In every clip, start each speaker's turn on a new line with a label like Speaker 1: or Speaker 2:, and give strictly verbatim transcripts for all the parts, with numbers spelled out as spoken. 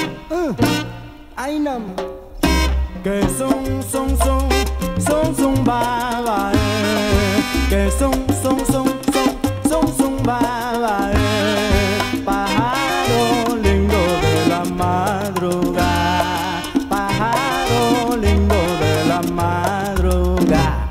Speaker 1: Uh, ay no. Que son, son, son, son, son, baba, eh. Que son, son, son, son, son, son, baba, eh. Pájaro lindo de la madrugada, pájaro lindo de la madrugada.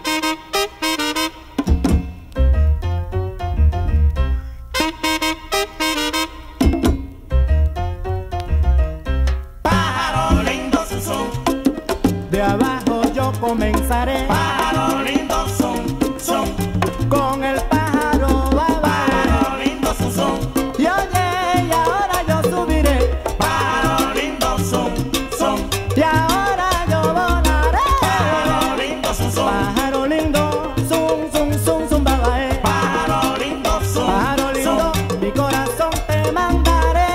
Speaker 2: Pájaro lindo su son,
Speaker 1: De abajo yo comenzaré.
Speaker 2: pájaro lindo son, son,
Speaker 1: Con el pájaro baba.
Speaker 2: pájaro lindo su son,
Speaker 1: Y oye, y ahora yo subiré.
Speaker 2: pájaro lindo son, son,
Speaker 1: Y ahora yo volaré.
Speaker 2: pájaro lindo su son,
Speaker 1: Pájaro lindo, zum, zum, zum, zum, baba, eh.
Speaker 2: pájaro lindo son,
Speaker 1: Pájaro lindo,
Speaker 2: son.
Speaker 1: mi corazón te mandaré.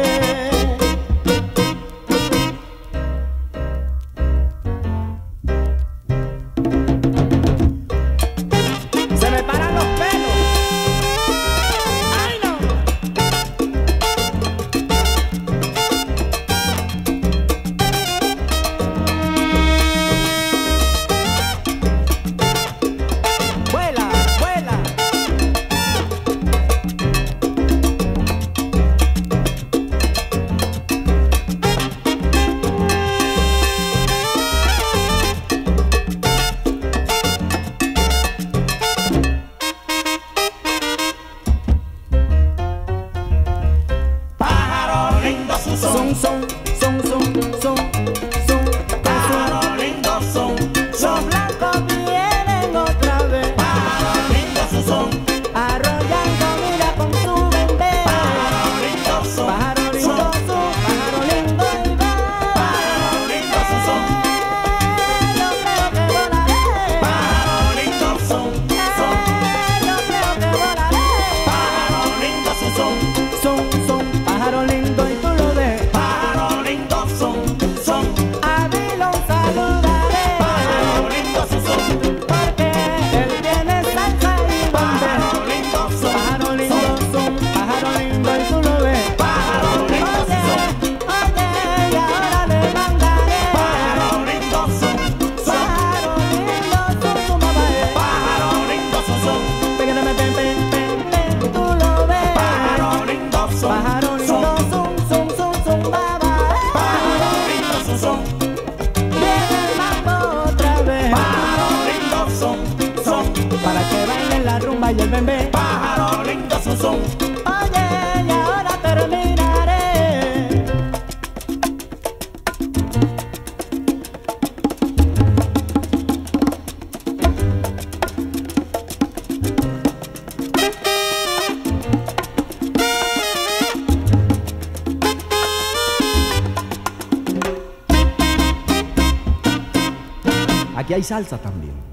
Speaker 1: Se me paran los pelos. ¡Ay, no! Vuela, vuela.
Speaker 2: Pájaro lindo su
Speaker 1: Son,
Speaker 2: son,
Speaker 1: son, son, son, son, son.
Speaker 2: pájaro lindo son,
Speaker 1: Los
Speaker 2: son,
Speaker 1: blancos vienen otra vez,
Speaker 2: pájaro lindo su son,
Speaker 1: arrollando mira con su bebé.
Speaker 2: pájaro lindo son,
Speaker 1: Pájaro lindo,
Speaker 2: son,
Speaker 1: su pájaro lindo y va.
Speaker 2: pájaro lindo su son,
Speaker 1: Yo creo que volaré.
Speaker 2: pájaro lindo son, son,
Speaker 1: Yo creo que volaré.
Speaker 2: pájaro lindo su son,
Speaker 1: Son, son, pájaro lindo y tú lo ves.
Speaker 2: pájaro lindo son, son,
Speaker 1: A mí lo saludaré.
Speaker 2: pájaro lindo su son,
Speaker 1: Porque él tiene salsa y
Speaker 2: pájaro
Speaker 1: bombe.
Speaker 2: lindo son,
Speaker 1: Pájaro lindo, son, pájaro lindo y tú lo ves.
Speaker 2: pájaro lindo su son,
Speaker 1: Oye, y ahora le mandaré.
Speaker 2: pájaro lindo son, son,
Speaker 1: Pájaro lindo, son, su mamá es.
Speaker 2: pájaro lindo su son,
Speaker 1: Pégame, pen, pen, pen, pen, tú lo ves.
Speaker 2: pájaro lindo son,
Speaker 1: Pájaro lindo,
Speaker 2: son,
Speaker 1: son, son, son, son, baba.
Speaker 2: pájaro lindo su son,
Speaker 1: Viene el mambo otra vez.
Speaker 2: pájaro lindo son, son,
Speaker 1: Para que bailen la rumba y el bembé.
Speaker 2: pájaro lindo su son.
Speaker 1: Oye, y ahora terminaré. Aquí hay salsa también.